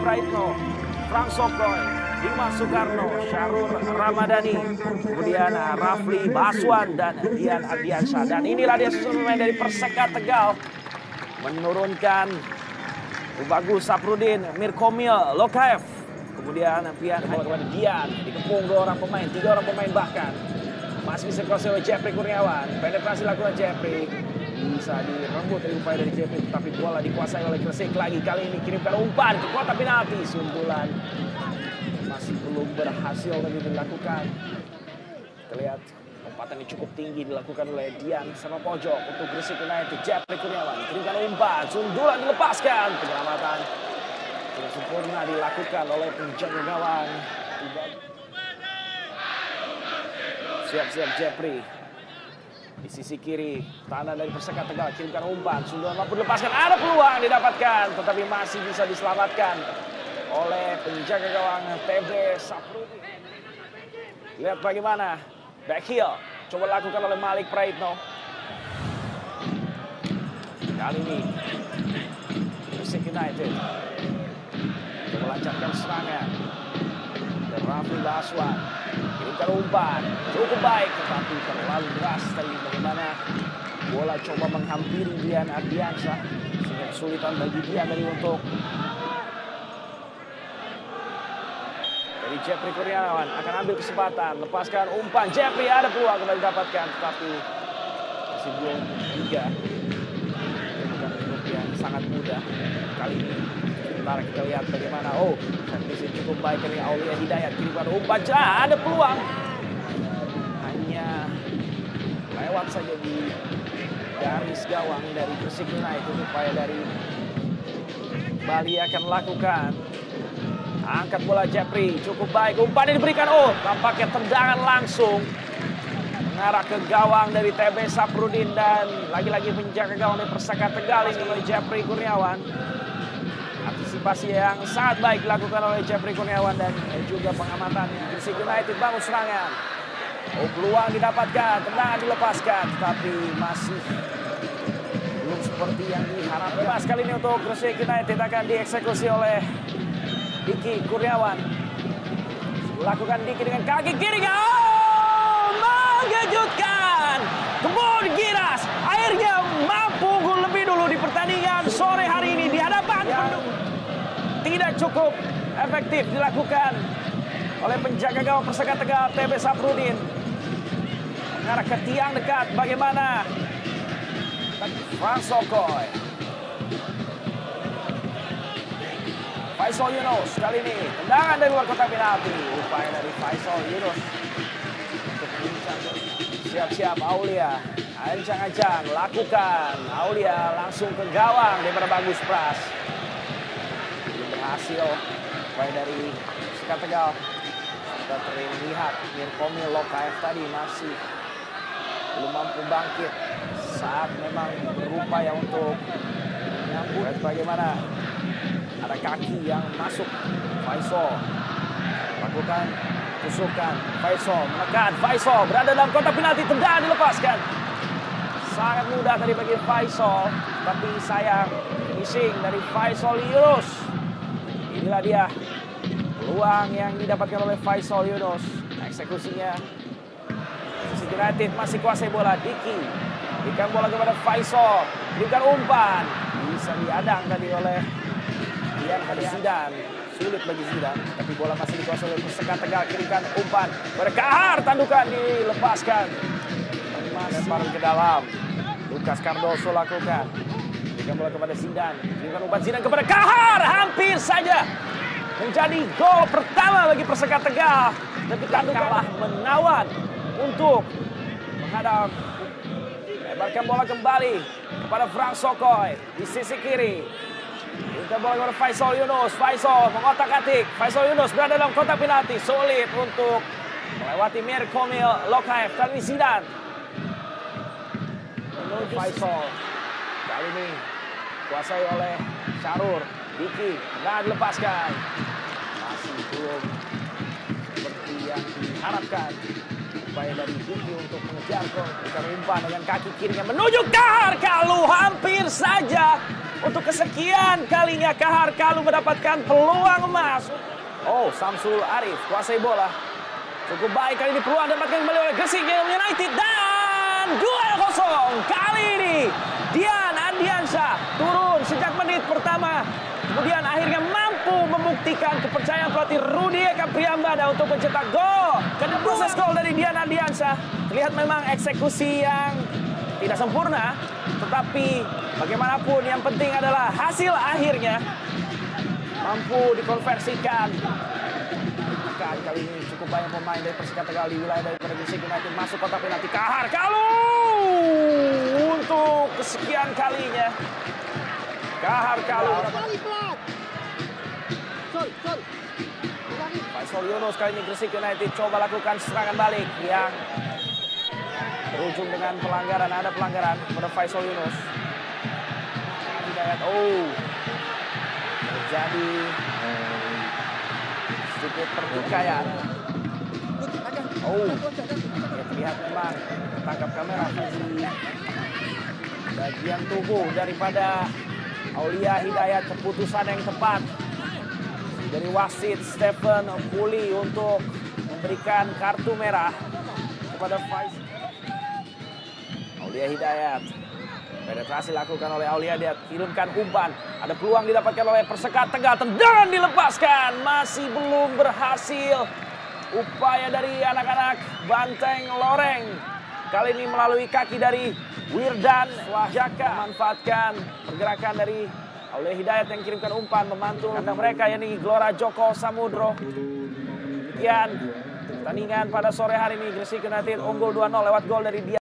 Praitno, Frank Sokoy, Dimas Soekarno, Syarul Ramadhani, kemudian Rafli Baswan dan Dian Ardiansyah. Dan inilah dia susun pemain dari Perseka Tegal menurunkan Tubagus Saprudin, Mirkomil Lokaev, kemudian pihak kepada Dian, dikepung 2 orang pemain, 3 orang pemain bahkan. Masih bisa dikuasai oleh Jeffrey Kurniawan, penetrasi lakukan Jeffrey, bisa dirembut dari upaya dari Jeffrey, tetapi bola dikuasai oleh Gresik lagi. Kali ini kirimkan umpan ke kotak penalti, sundulan masih belum berhasil lagi dilakukan. Kita lihat lompatan yang cukup tinggi dilakukan oleh Dian sama pojok untuk Gresik United. Jeffrey Kurniawan kirimkan umpan, sundulan dilepaskan, penyelamatan tidak sempurna dilakukan oleh penjaga gawang. Siap-siap Jeffrey di sisi kiri, tahanan dari Perseka Tegal kirimkan umpan, sundulan mampu dilepaskan, ada peluang didapatkan, tetapi masih bisa diselamatkan oleh penjaga gawang TB Saprudin. Lihat bagaimana back heel coba dilakukan oleh Malik Praitno. Kali ini Gresik United coba lancarkan serangan. Dan Rafli Baswan kirimkan umpan, cukup baik tetapi terlalu deras tadi. Bagaimana bola coba menghampiri Dian Ardiansyah sehingga kesulitan bagi dia dari untuk dari Jeffrey Kurniawan akan ambil kesempatan, lepaskan umpan, Jeffrey ada peluang kembali dapatkan tetapi masih belum juga. Bukan grup yang sangat mudah kali ini. Sementara kita lihat bagaimana transisi cukup baik dari Aulia Hidayat, kirimkan umpan, ada peluang, hanya lewat saja di garis gawang dari Gresik United. Upaya dari Bali akan lakukan, angkat bola Jeffrey, cukup baik, umpan diberikan, tampaknya tendangan langsung mengarah ke gawang dari TB Saprudin dan lagi-lagi penjaga gawang dari Perseka Tegal ini oleh Jeffrey Kurniawan. Antisipasi yang sangat baik dilakukan oleh Jeffrey Kurniawan dan juga pengamatan Gresik United bangun serangan. Peluang didapatkan, tendangan dilepaskan, tapi masih belum seperti yang diharapkan. Mas kali ini untuk Gresik United akan dieksekusi oleh Diki Kurniawan. Lakukan Diki dengan kaki kiri, mengejutkan. Kebun Giras akhirnya mampu unggul lebih dulu di pertandingan sore hari ini di hadapan pendukung. Tidak cukup efektif dilakukan oleh penjaga gawang Perseka Tegal TB Saprudin. Mengarah ke tiang dekat, bagaimana Frank Sokoy, Faisal Yunus kali ini tendangan dari luar kotak penalti. Upaya dari Faisal Yunus untuk mengincang. Siap-siap Aulia, ancang-ancang lakukan. Aulia langsung ke gawang daripada Bagus Pras. Belum berhasil. Upaya dari Perseka Tegal. Kita terlihat Mirkomil Lokaev tadi masih belum mampu bangkit saat memang berupaya untuk menyambut. Bagaimana ada kaki yang masuk, Faisal lakukan tusukan, Faisal menekan, Faisal berada dalam kotak penalti, tendangan dilepaskan. Sangat mudah tadi bagi Faisal, tapi sayang finishing dari Faisal Yunus. Inilah dia peluang yang didapatkan oleh Faisal Yunus. Eksekusinya Gresik United masih kuasai bola. Diki berikan bola kepada Faisal, berikan umpan, bisa diadang tadi oleh Dian Zidan. Sulit bagi Zidan, tapi bola masih dikuasai oleh Perseka Tegal. Kirimkan umpan, berkahar, tandukan dilepaskan. Lemparan ke dalam, Lukas Cardoso lakukan. Berikan bola kepada Zidan, kirimkan umpan Zidan kepada Kahar, hampir saja menjadi gol pertama bagi Perseka Tegal. Tapi kalah menawan untuk menghadap. Lebarkan bola kembali kepada Frank Sokoy di sisi kiri. Kita bola kepada Faisal Yunus. Faisal mengotak-atik. Faisal Yunus berada dalam kotak penalti. Sulit untuk melewati Mirkomil Lokaev. Kali ini Zidan menuju Faisal. Kali ini kuasai oleh Syarul. Diki tidak dilepaskan. Masih belum seperti yang diharapkan. Upaya dari Diki untuk mengejar gol. Bukan umpan dengan kaki kirinya menuju Kahar. Kalau hampir saja Untuk kesekian kalinya Kahar Kalu mendapatkan peluang emas. Oh, Samsul Arif kuasai bola. Cukup baik kali ini peluang dapatkan kembali oleh Gresik United dan 2-0. Kali ini Dian Andiansyah turun sejak menit pertama. Kemudian akhirnya mampu membuktikan kepercayaan pelatih Rudi Eka Priyambada untuk mencetak gol. Kedua proses gol dari Dian Andiansyah. Terlihat memang eksekusi yang tidak sempurna. Tetapi bagaimanapun yang penting adalah hasil akhirnya mampu dikonversikan. Kali ini cukup banyak pemain dari Persika Tegal di wilayah dari Gresik United masuk kotak penalti. Kahar Kalu untuk kesekian kalinya. Kahar Kalu. Faisal Yunus kali ini Gresik United coba lakukan serangan balik yang berujung dengan pelanggaran. Ada pelanggaran pada Faisal Yunus. Hidayat, terjadi sedikit pertikaian. Terlihat memang tertangkap kamera di bagian tubuh daripada Aulia Hidayat. Keputusan yang tepat dari wasit Stephen Puli untuk memberikan kartu merah kepada Faisal. Aulia Hidayat. Penetrasi dilakukan oleh Aulia, dia kirimkan umpan. Ada peluang didapatkan oleh Perseka Tegal. Tendangan dilepaskan, masih belum berhasil. Upaya dari anak-anak Banteng Loreng. Kali ini melalui kaki dari Wirdan Wahjaka. Memanfaatkan pergerakan dari Aulia Hidayat yang kirimkan umpan. Membantu kandang mereka, yakni Gelora Joko Samudro. Demikian pertandingan pada sore hari ini. Gresik United unggul 2-0 lewat gol dari dia.